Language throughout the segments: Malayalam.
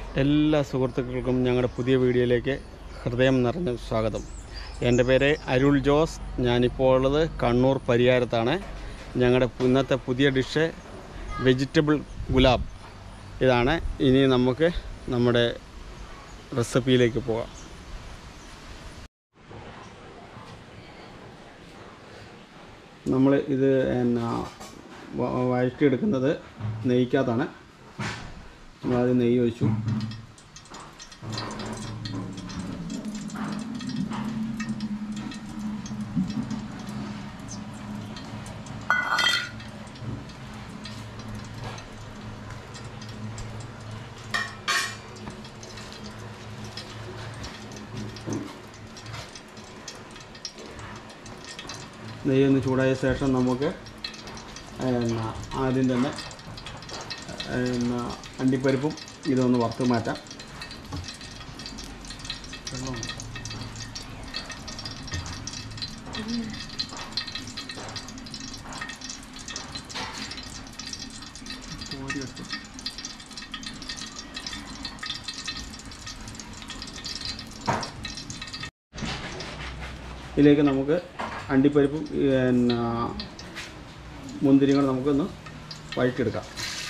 എല്ലാ സുഹൃത്തുക്കൾക്കും ഞങ്ങളുടെ പുതിയ വീഡിയോയിലേക്ക് ഹൃദയം നിറഞ്ഞ സ്വാഗതം. എൻ്റെ പേര് അരുൾ ജോസ്. ഞാനിപ്പോൾ ഉള്ളത് കണ്ണൂർ പരിയാരത്താണ്. ഞങ്ങളുടെ ഇന്നത്തെ പുതിയ ഡിഷ് വെജിറ്റബിൾ ഗുലാബ് ഇതാണ്. ഇനി നമുക്ക് നമ്മുടെ റെസിപ്പിയിലേക്ക് പോകാം. നമ്മൾ ഇത് വഴറ്റിയെടുക്കുന്നത് നെയ്ക്കകത്താണ്. നമ്മളാദ്യം നെയ്യ് ഒഴിച്ചു. നെയ്യൊന്ന് ചൂടായ ശേഷം നമുക്ക് ആദ്യം തന്നെ അണ്ടിപ്പരിപ്പും ഇതൊന്ന് വറുത്ത് മാറ്റാം. ഇതിലേക്ക് നമുക്ക് അണ്ടിപ്പരിപ്പും മുന്തിരിയും കൂടെ നമുക്കൊന്ന് വഴറ്റിയെടുക്കാം.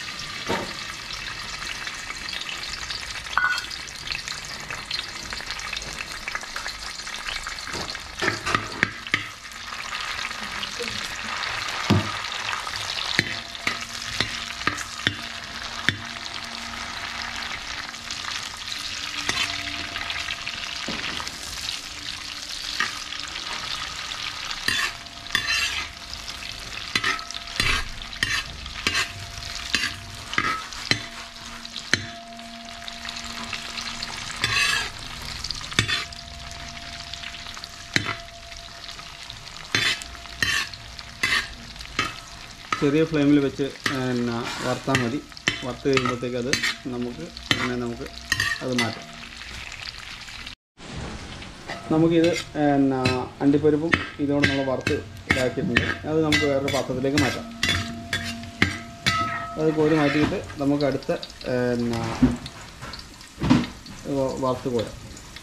ചെറിയ ഫ്ലെയിമിൽ വെച്ച് വറുത്താൽ മതി. വറുത്ത് കഴിയുമ്പോഴത്തേക്ക് അത് നമുക്ക് അത് മാറ്റാം. നമുക്കിത് അണ്ടിപ്പരിപ്പും ഇതോടെ നമ്മൾ വറുത്ത് ഇതാക്കിയിട്ടുണ്ട്. അത് നമുക്ക് വേറൊരു പാത്രത്തിലേക്ക് മാറ്റാം. അത് കോരി മാറ്റിയിട്ട് നമുക്ക് അടുത്ത വറുത്ത് കോരാം.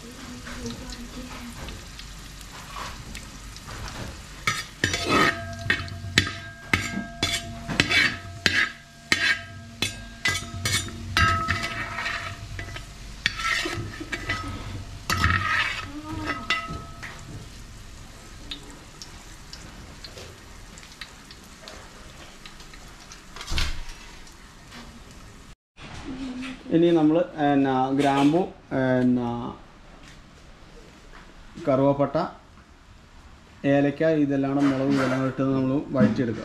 ഇനി നമ്മൾ ഗ്രാമ്പു, കറുവപ്പട്ട, ഏലക്ക, ഇതെല്ലാം മുളക് ഇതെല്ലാം ഇട്ട് നമ്മൾ വഴറ്റിയെടുക്കുക.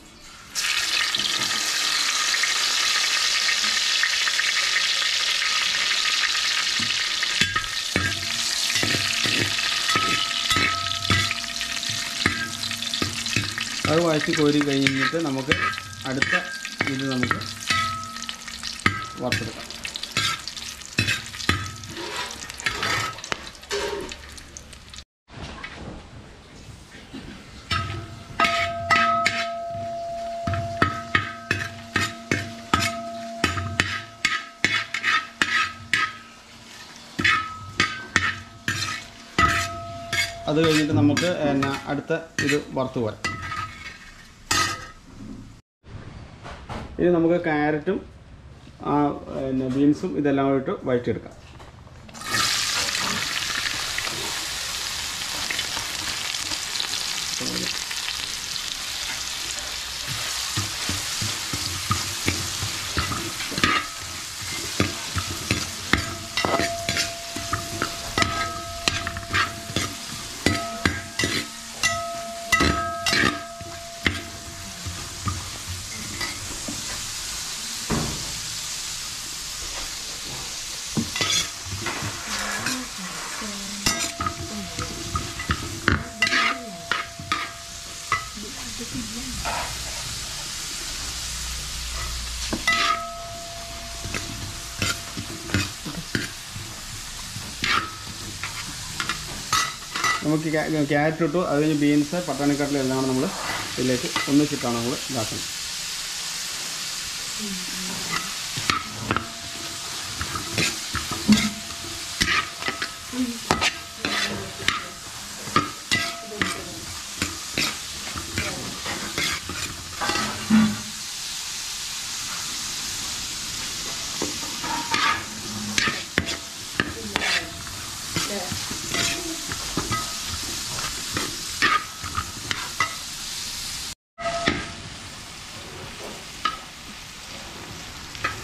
അത് വഴറ്റി കോരി കഴിഞ്ഞിട്ട് നമുക്ക് അടുത്ത ഇത് നമുക്ക് വറുത്തെടുക്കാം. അത് കഴിഞ്ഞിട്ട് നമുക്ക് അടുത്ത ഇത് വറുത്ത് പോരാം. ഇനി നമുക്ക് ക്യാരറ്റും ബീൻസും ഇതെല്ലാം ഇട്ട് വഴറ്റിയെടുക്കാം. നമുക്ക് ക്യാരറ്റ് ഇട്ടു, അത് കഴിഞ്ഞ് ബീൻസ്, പട്ടാണിക്കടല എല്ലാം കൂടെ നമ്മൾ ഇതിലേക്ക് ഒന്നിച്ചിട്ടാണ് നമ്മൾ ഇതാക്കുന്നത്.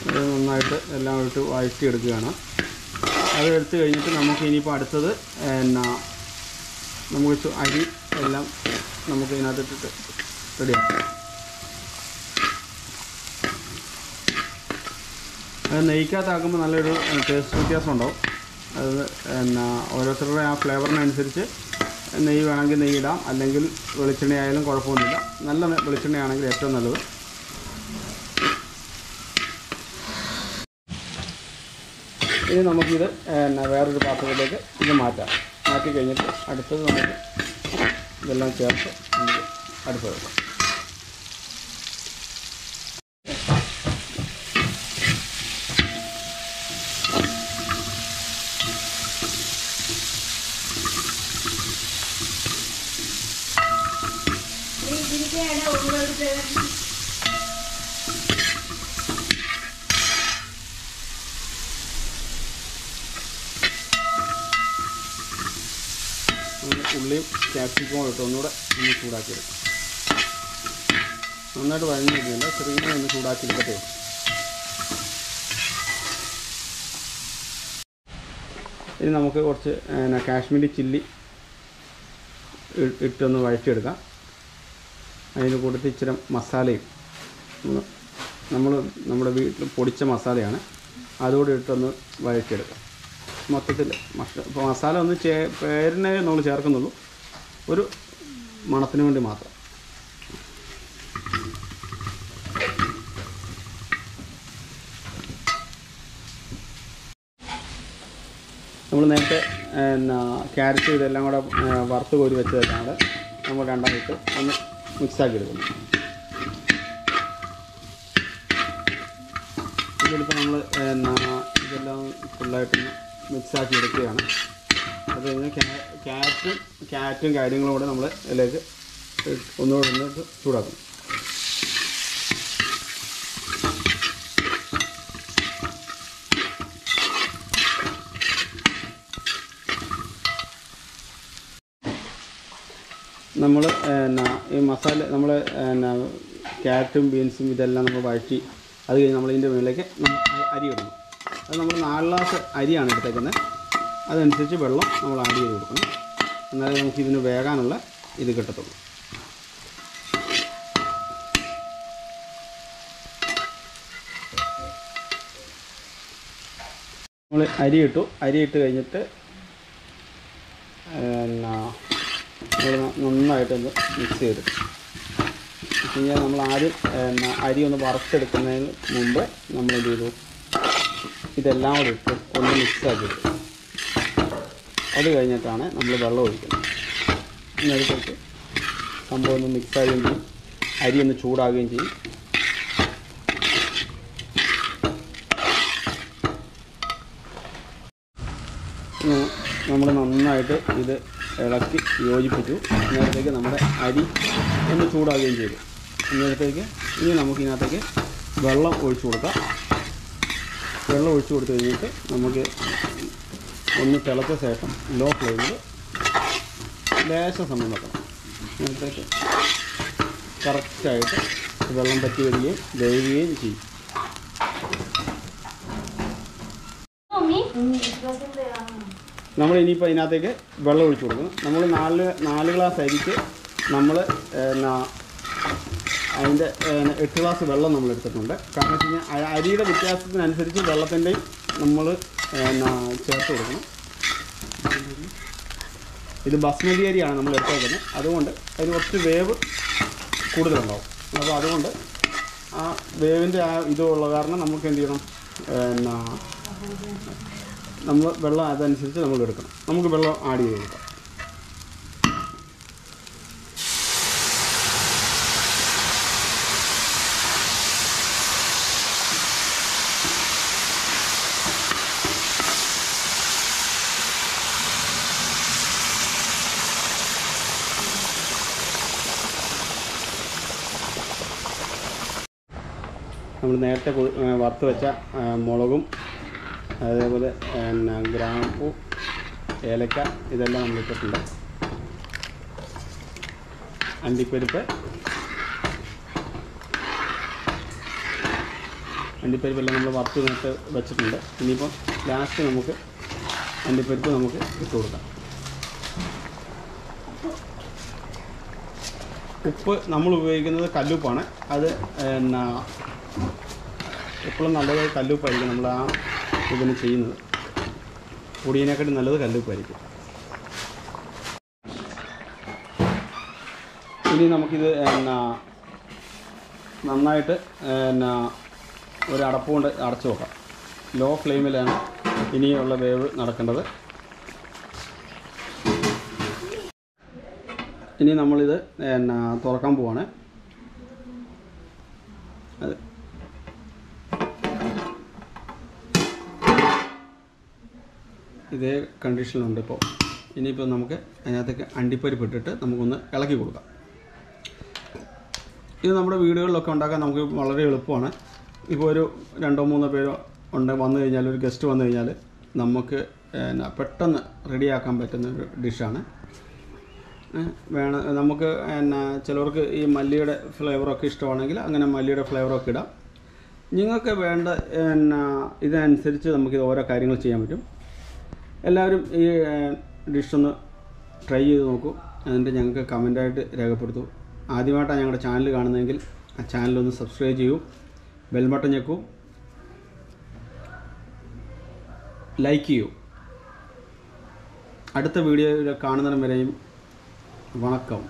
അത് നന്നായിട്ട് എല്ലാം ഇട്ട് വഴറ്റിയെടുക്കുകയാണ്. അത് എടുത്തു കഴിഞ്ഞിട്ട് നമുക്ക് ഇനിയിപ്പോൾ അടുത്തത് നമുക്ക് അരി എല്ലാം നമുക്ക് ഇതിനകത്തിട്ടിട്ട് റെഡിയാക്കാം. അത് നെയ്ക്കകത്താക്കുമ്പോൾ നല്ലൊരു ടേസ്റ്റ് വ്യത്യാസം ഉണ്ടാവും. അത് ഓരോരുത്തരുടെ ആ ഫ്ലേവറിനനുസരിച്ച് നെയ്യ് വേണമെങ്കിൽ നെയ്യ് ഇടാം, അല്ലെങ്കിൽ വെളിച്ചെണ്ണ ആയാലും കുഴപ്പമൊന്നുമില്ല. നല്ല വെളിച്ചെണ്ണയാണെങ്കിൽ ഏറ്റവും നല്ലത്. ഇനി നമുക്കിത് വേറൊരു പാത്രത്തിലേക്ക് ഇത് മാറ്റി കഴിഞ്ഞിട്ട് അടുത്തത് നമുക്ക് ഇതെല്ലാം ചേർത്ത് നമുക്ക് അടുപ്പ് വെക്കാം. ഉള്ളിയും ക്യാപ്സിക്കവും ഇട്ട് ഒന്നുകൂടെ ഒന്ന് ചൂടാക്കിയെടുക്കും. നന്നായിട്ട് വഴഞ്ഞിരിക്കുന്നില്ല, ചെറിയ ഒന്ന് ചൂടാക്കിയെടുക്കട്ടെ. ഇനി നമുക്ക് കുറച്ച് കാശ്മീരി ചില്ലി ഇട്ടൊന്ന് വഴറ്റിയെടുക്കാം. അതിന് കൂട്ടത്തിൽ ഇച്ചിരി മസാലയും നമ്മുടെ വീട്ടിൽ പൊടിച്ച മസാലയാണ്, അതുകൂടി ഇട്ടൊന്ന് വഴറ്റിയെടുക്കാം. മൊത്തത്തിൽ ഇപ്പോൾ മസാല ഒന്ന് പേരിനെ നമ്മൾ ചേർക്കുന്നുള്ളൂ, ഒരു മണത്തിന് വേണ്ടി മാത്രം. നമ്മൾ നേരത്തെ ക്യാരറ്റ് ഇതെല്ലാം കൂടെ വറുത്ത് കോരി വെച്ചതാണ് നമ്മൾ രണ്ടായിട്ട് ഒന്ന് മിക്സാക്കി എടുക്കുന്നു. ഇതിലിപ്പോൾ നമ്മൾ ഇതെല്ലാം ഫുള്ളായിട്ടൊന്ന് മിക്സാക്കി എടുക്കുകയാണ്. അത് കഴിഞ്ഞ് ക്യാരറ്റും കാര്യങ്ങളും കൂടെ നമ്മൾ ഇതിലേക്ക് ഒന്നുകൂടെ ഒന്ന് ചൂടാക്കും. നമ്മൾ ഈ മസാല നമ്മൾ ക്യാരറ്റും ബീൻസും ഇതെല്ലാം നമ്മൾ വഴറ്റി അത് കഴിഞ്ഞ് നമ്മളിതിൻ്റെ മുകളിലേക്ക് അരി ഇടണം. അത് നമ്മൾ 4 ഗ്ലാസ് അരിയാണ് എടുത്തേക്കുന്നത്. അതനുസരിച്ച് വെള്ളം നമ്മൾ ആഡ് ചെയ്ത് കൊടുക്കണം, എന്നാലേ നമുക്കിതിന് വേകാനുള്ള ഇത് കിട്ടത്തുള്ളൂ. നമ്മൾ അരി ഇട്ട് കഴിഞ്ഞിട്ട് നന്നായിട്ടൊന്ന് മിക്സ് ചെയ്ത് കഴിഞ്ഞാൽ നമ്മൾ ആദ്യം അരി ഒന്ന് വറുത്തെടുക്കുന്നതിന് മുമ്പ് നമ്മൾ എന്ത് ചെയ്തു, ഇതെല്ലാം കൂടി ഇട്ട് ഒന്ന് മിക്സാക്കി എടുക്കും. അത് കഴിഞ്ഞിട്ടാണ് നമ്മൾ വെള്ളം ഒഴിക്കുന്നത്. അതിനകത്തേക്ക് സംഭവം ഒന്ന് മിക്സാകുകയും ചെയ്യും, അരി ഒന്ന് ചൂടാകുകയും ചെയ്യും. നമ്മൾ നന്നായിട്ട് ഇത് ഇളക്കി യോജിപ്പിച്ചു. അതിനകത്തേക്ക് നമ്മുടെ അരി ഒന്ന് ചൂടാകുകയും ചെയ്തു. അതിനകത്തേക്ക് ഇനി നമുക്കിതിനകത്തേക്ക് വെള്ളം ഒഴിച്ചു കൊടുക്കാം. വെള്ളം ഒഴിച്ചു കൊടുത്തു കഴിഞ്ഞിട്ട് നമുക്ക് ഒന്ന് തിളച്ച ശേഷം ലോ ഫ്ലെയിമിൽ ലേശം സമയം വെക്കണം. അതിനകത്തേക്ക് കറക്റ്റായിട്ട് വെള്ളം പറ്റി വരികയും വേവുകയും ചെയ്യും. നമ്മൾ ഇനിയിപ്പോൾ ഇതിനകത്തേക്ക് വെള്ളം ഒഴിച്ചു കൊടുക്കണം. നമ്മൾ 4 ഗ്ലാസ് അരിക്ക് നമ്മൾ അതിൻ്റെ 8 ഗ്ലാസ് വെള്ളം നമ്മൾ എടുത്തിട്ടുണ്ട്. കാരണം വെച്ച് കഴിഞ്ഞാൽ അരിയുടെ വ്യത്യാസത്തിനനുസരിച്ച് വെള്ളത്തിൻ്റെയും നമ്മൾ ചേർത്ത് കൊടുക്കണം. ഇത് ബസ്മതി അരിയാണ് നമ്മൾ എടുത്തേക്കുന്നത്, അതുകൊണ്ട് അതിന് കുറച്ച് വേവ് കൂടുതലുണ്ടാവും. അപ്പോൾ അതുകൊണ്ട് ആ വേവിൻ്റെ ആ ഇതുള്ള കാരണം നമുക്ക് എന്ത് ചെയ്യണം, നമ്മൾ വെള്ളം അതനുസരിച്ച് നമ്മൾ എടുക്കണം. നമുക്ക് വെള്ളം ആഡ് ചെയ്ത് കൊടുക്കാം. നമ്മൾ നേരത്തെ വറുത്ത് വെച്ച മുളകും അതേപോലെ ഗ്രാമ്പൂ, ഏലക്ക ഇതെല്ലാം നമ്മൾ ഇട്ടിട്ടുണ്ട്. അണ്ടിപ്പരിപ്പ്, അണ്ടിപ്പരിപ്പെല്ലാം നമ്മൾ വറുത്ത് നേരത്തെ വെച്ചിട്ടുണ്ട്. ഇനിയിപ്പം ലാസ്റ്റ് നമുക്ക് അണ്ടിപ്പരിപ്പ് നമുക്ക് ഇട്ട് കൊടുക്കാം. ഉപ്പ് നമ്മൾ ഉപയോഗിക്കുന്നത് കല്ലുപ്പാണ്. അത് എന്നാ എപ്പോഴും നല്ലത് കല്ലുപ്പായിരിക്കും. നമ്മൾ ആ ഇതിന് ചെയ്യുന്നത് പൊടിയതിനെക്കാട്ടും നല്ലത് കല്ലുപ്പായിരിക്കും. ഇനി നമുക്കിത് നന്നായിട്ട് ഒരു അടപ്പ് കൊണ്ട് അടച്ചു വെക്കാം. ലോ ഫ്ലെയിമിലാണ് ഇനിയുള്ള വേവ് നടക്കേണ്ടത്. ഇനി നമ്മളിത് തുറക്കാൻ പോവാണ്. അത് ഇതേ കണ്ടീഷനിലുണ്ട് ഇപ്പോൾ. ഇനിയിപ്പോൾ നമുക്ക് അതിനകത്തേക്ക് അണ്ടിപ്പരിപ്പ് ഇട്ടിട്ട് നമുക്കൊന്ന് ഇളക്കി കൊടുക്കാം. ഇത് നമ്മുടെ വീടുകളിലൊക്കെ ഉണ്ടാക്കാൻ നമുക്ക് വളരെ എളുപ്പമാണ്. ഇപ്പോൾ ഒരു 2-3 പേരോ വന്നു കഴിഞ്ഞാൽ, ഒരു ഗസ്റ്റ് വന്നു കഴിഞ്ഞാൽ നമുക്ക് പെട്ടെന്ന് റെഡിയാക്കാൻ പറ്റുന്നൊരു ഡിഷാണ്. നമുക്ക് ചിലവർക്ക് ഈ മല്ലിയുടെ ഫ്ലേവറൊക്കെ ഇഷ്ടമാണെങ്കിൽ അങ്ങനെ മല്ലിയുടെ ഫ്ലേവറൊക്കെ ഇടാം. നിങ്ങൾക്ക് വേണ്ട ഇതനുസരിച്ച് നമുക്കിത് ഓരോ കാര്യങ്ങൾ ചെയ്യാൻ പറ്റും. എല്ലാവരും ഈ ഡിഷൊന്ന് ട്രൈ ചെയ്ത് നോക്കൂ. എന്നിട്ട് ഞങ്ങൾക്ക് കമൻ്റായിട്ട് രേഖപ്പെടുത്തൂ. ആദ്യമായിട്ടാണ് ഞങ്ങളുടെ ചാനൽ കാണുന്നതെങ്കിൽ ആ ചാനലൊന്ന് സബ്സ്ക്രൈബ് ചെയ്യൂ, ബെൽ ബട്ടൺ ഞെക്കൂ, ലൈക്ക് ചെയ്യൂ. അടുത്ത വീഡിയോയിൽ കാണുന്നതിന് വരെയും വണക്കം.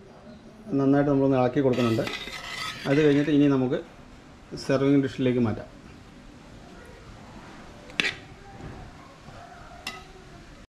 നന്നായിട്ട് നമ്മളൊന്ന് ഇളക്കി കൊടുക്കുന്നുണ്ട്. അത് കഴിഞ്ഞിട്ട് ഇനി നമുക്ക് സെർവിങ് ഡിഷിലേക്ക് മാറ്റാം.